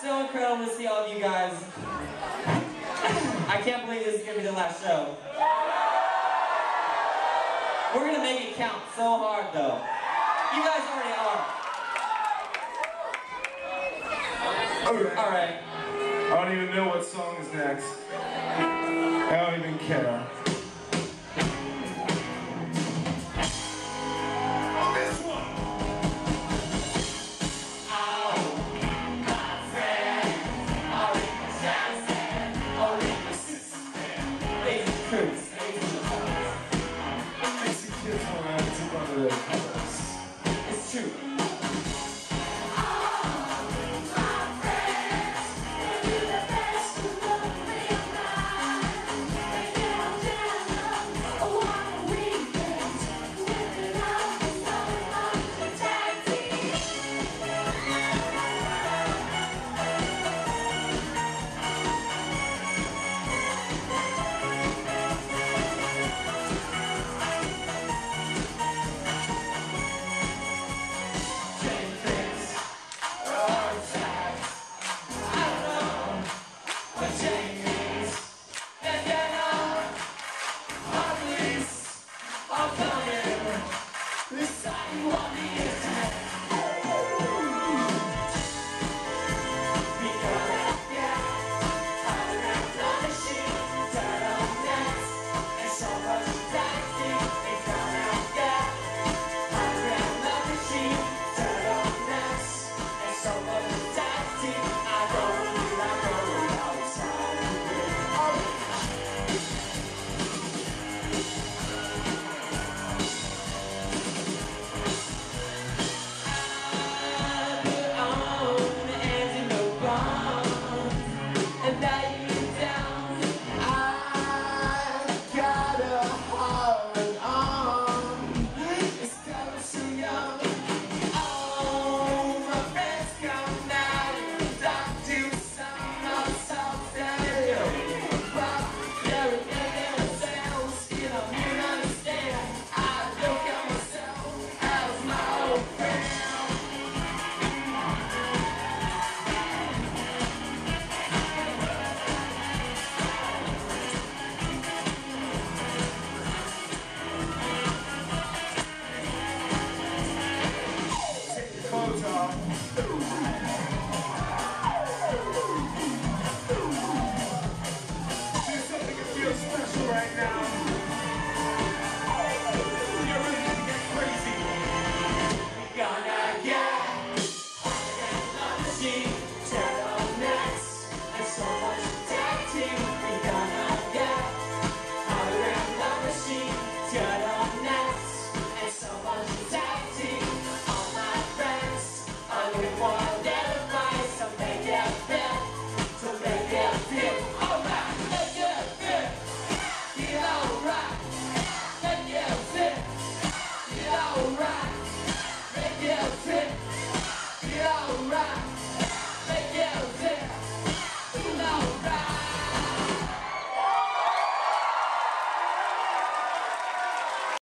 so incredible to see all of you guys. I can't believe this is going to be the last show. We're going to make it count so hard, though. You guys already are. Alright. I don't even know what song is next. I don't even care. It's true. Alright.